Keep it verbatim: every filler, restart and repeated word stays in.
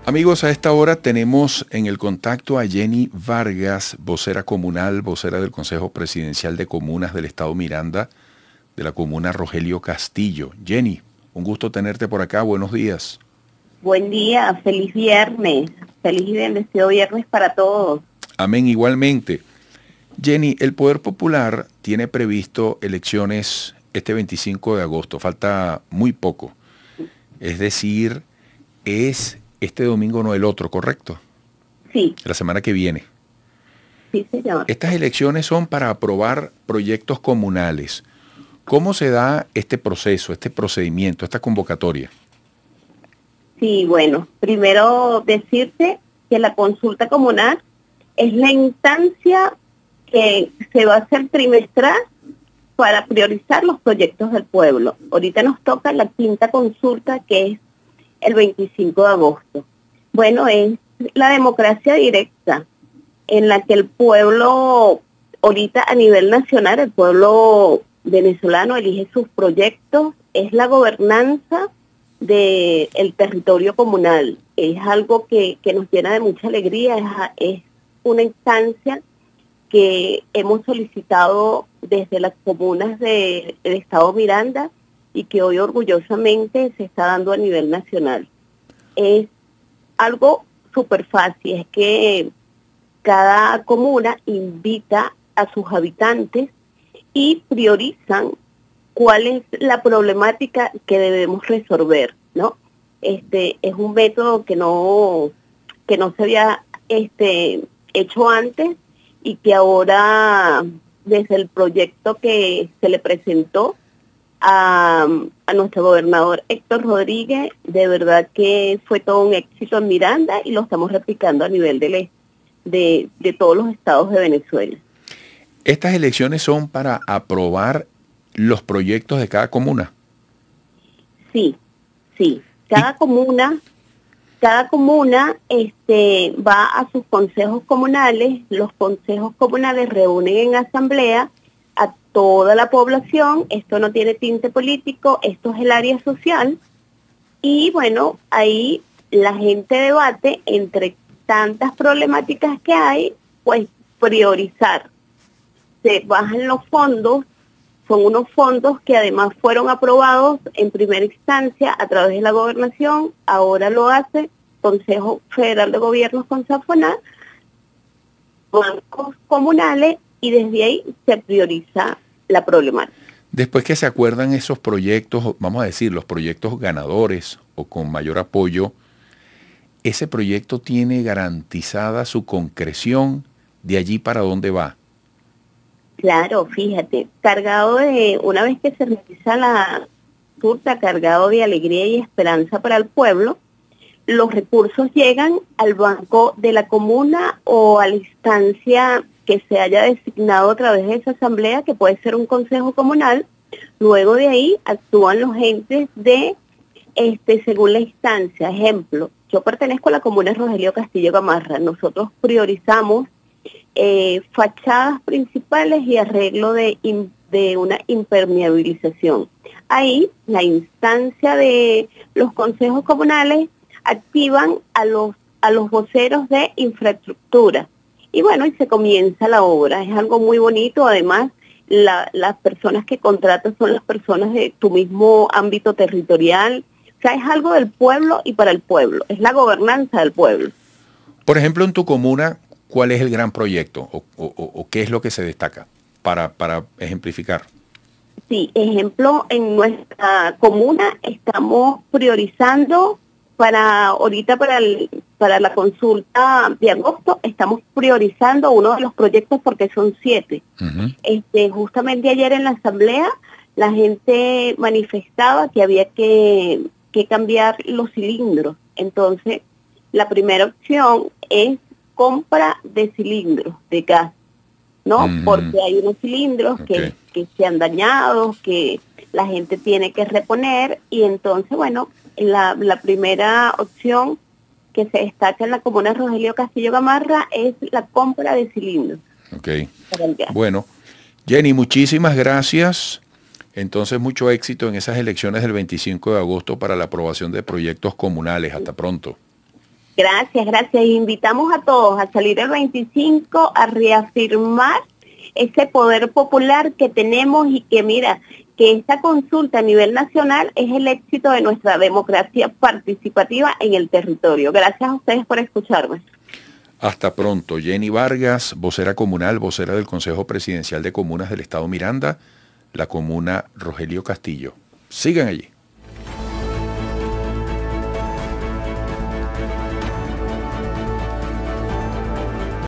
Amigos, a esta hora tenemos en el contacto a Jenny Vargas, vocera comunal, vocera del Consejo Presidencial de Comunas del Estado Miranda, de la comuna Rogelio Castillo. Jenny, un gusto tenerte por acá, buenos días. Buen día, feliz viernes, feliz y bendecido viernes para todos. Amén, igualmente. Jenny, el Poder Popular tiene previsto elecciones este veinticinco de agosto, falta muy poco. Es decir, es este domingo, no el otro, ¿correcto? Sí. La semana que viene. Sí, señor. Estas elecciones son para aprobar proyectos comunales. ¿Cómo se da este proceso, este procedimiento, esta convocatoria? Sí, bueno, primero decirte que la consulta comunal es la instancia que se va a hacer trimestral para priorizar los proyectos del pueblo. Ahorita nos toca la quinta consulta, que es el veinticinco de agosto. Bueno, es la democracia directa en la que el pueblo, ahorita a nivel nacional, el pueblo venezolano elige sus proyectos, es la gobernanza del territorio comunal. Es algo que, que nos llena de mucha alegría, es, es una instancia que hemos solicitado desde las comunas de, del Estado Miranda y que hoy orgullosamente se está dando a nivel nacional. Es algo súper fácil, es que cada comuna invita a sus habitantes y priorizan cuál es la problemática que debemos resolver, ¿no? Este es un método que no, que no se había este, hecho antes y que ahora, desde el proyecto que se le presentó a, a nuestro gobernador Héctor Rodríguez, de verdad que fue todo un éxito en Miranda y lo estamos replicando a nivel de, de, de todos los estados de Venezuela. ¿Estas elecciones son para aprobar los proyectos de cada comuna? Sí, sí. Cada comuna, cada comuna este, va a sus consejos comunales, los consejos comunales reúnen en asamblea a toda la población, esto no tiene tinte político, esto es el área social, y bueno, ahí la gente debate entre tantas problemáticas que hay, pues priorizar. Se bajan los fondos, son unos fondos que además fueron aprobados en primera instancia a través de la gobernación, ahora lo hace Consejo Federal de Gobiernos con SAFONA, bancos comunales, y desde ahí se prioriza la problemática. Después que se acuerdan esos proyectos, vamos a decir, los proyectos ganadores o con mayor apoyo, ¿ese proyecto tiene garantizada su concreción? ¿De allí para dónde va? Claro, fíjate, cargado de, una vez que se realiza la consulta, cargado de alegría y esperanza para el pueblo, los recursos llegan al banco de la comuna o a la instancia que se haya designado a través de esa asamblea, que puede ser un consejo comunal. Luego de ahí actúan los entes de, este, según la instancia. Ejemplo, yo pertenezco a la comuna de Rogelio Castillo Gamarra. Nosotros priorizamos eh, fachadas principales y arreglo de, in, de una impermeabilización. Ahí la instancia de los consejos comunales activan a los, a los voceros de infraestructura. Y bueno, y se comienza la obra. Es algo muy bonito. Además, la, las personas que contratan son las personas de tu mismo ámbito territorial. O sea, es algo del pueblo y para el pueblo. Es la gobernanza del pueblo. Por ejemplo, en tu comuna, ¿cuál es el gran proyecto o, o, o qué es lo que se destaca para, para ejemplificar? Sí, ejemplo, en nuestra comuna estamos priorizando para ahorita para el, para la consulta de agosto, estamos priorizando uno de los proyectos porque son siete. Uh-huh. Este, justamente ayer en la asamblea la gente manifestaba que había que, que cambiar los cilindros. Entonces, la primera opción es compra de cilindros de gas, ¿no? Uh-huh. Porque hay unos cilindros okay. que, que se han dañado, que la gente tiene que reponer, y entonces, bueno, la, la primera opción que se destaca en la comuna de Rogelio Castillo Gamarra es la compra de cilindros. Ok. Bueno, Jenny, muchísimas gracias. Entonces, mucho éxito en esas elecciones del veinticinco de agosto para la aprobación de proyectos comunales. Hasta pronto. Gracias, gracias. Invitamos a todos a salir el veinticinco a reafirmar ese poder popular que tenemos y que mira, que esta consulta a nivel nacional es el éxito de nuestra democracia participativa en el territorio. Gracias a ustedes por escucharme. Hasta pronto. Jenny Vargas, vocera comunal, vocera del Consejo Presidencial de Comunas del Estado Miranda, la comuna Rogelio Castillo. Sigan allí.